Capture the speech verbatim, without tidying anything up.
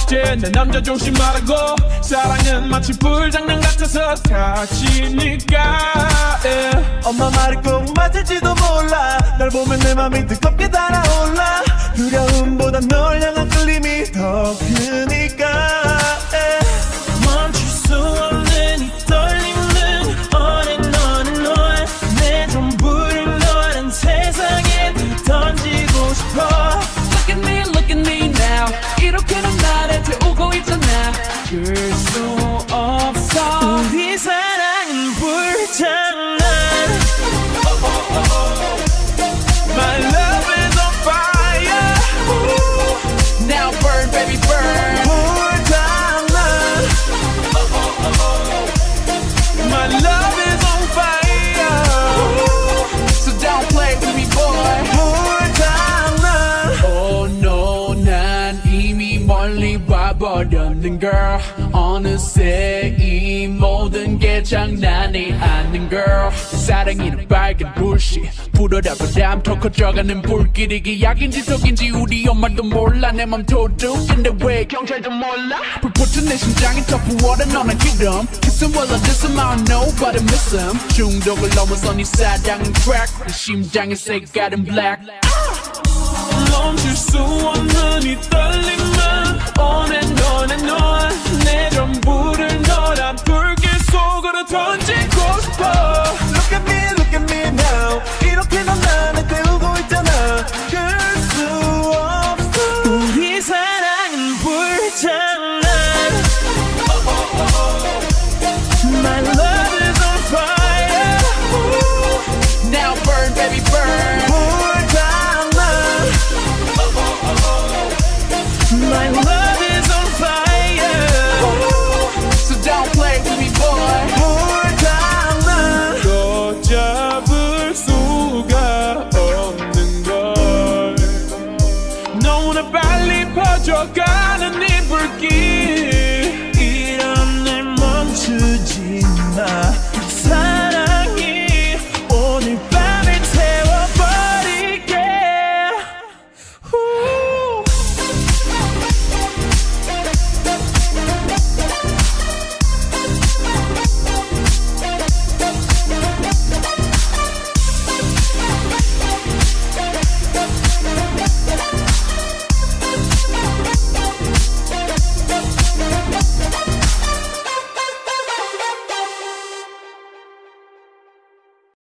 이제 내 남자 조심하라고. 사랑은 마치 불장난 같아서 다치니까 yeah. 엄마 말이 꼭 맞을지도 몰라. 널 보면 내 맘이 뜨겁게 달아올라. 두려움보다 널 향한 끌림이 더 크니까 yeah. 멈출 수 없는 이 떨림은 on and on and on. 내 전부를 너란 세상에 던지고 싶어. Look at me, look at me now. 이렇게는 나를 태우고 있잖아. 그럴 수 없어. 우리 사랑은 불장난. My love is on fire. Ooh. Now burn, baby, burn. 불장난. My love is on fire. Ooh. So don't play with me, boy. 불장난. Oh no, 난 이미 멀리 와버렸는 girl. 어느새 이 모든 게 장난이 아닌 girl. 사랑이는 빨간 불씨 불어라 바람 더 커져가는 불길. 이게 약인지 독인지 우리 엄마도 몰라. 내 맘 도둑인데 왜 경찰도 몰라. 불붙은 내 심장이 더 부어라. 너는 기름 Kiss him while I diss him. I don't know but I miss him. 중독을 넘어선 이 사랑은 crack. 내 심장의 색깔은 black. 멈출 수 없는 이 떨림은 on and on and on. 내 전부를 너란 불길 속으로 던져.